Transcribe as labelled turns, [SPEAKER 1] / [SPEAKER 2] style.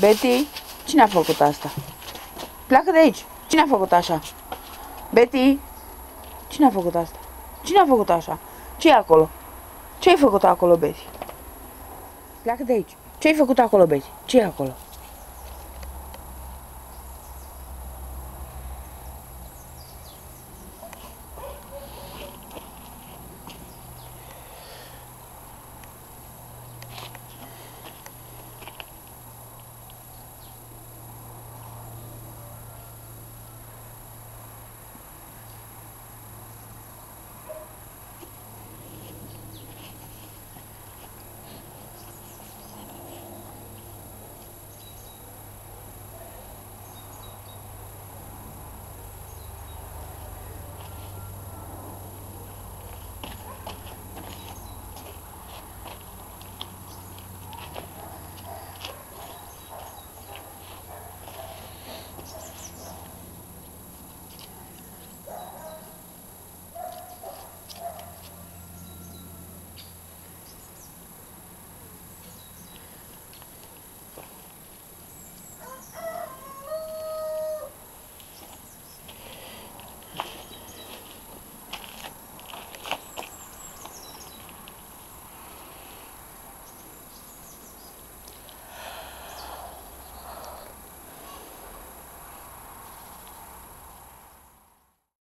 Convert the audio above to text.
[SPEAKER 1] Betty, cine a făcut asta? Pleacă de aici. Cine a făcut așa? Betty, cine a făcut asta? Cine a făcut așa? Ce e acolo? Ce ai făcut acolo, Betty? Pleacă de aici. Ce ai făcut acolo, Betty? Ce e acolo?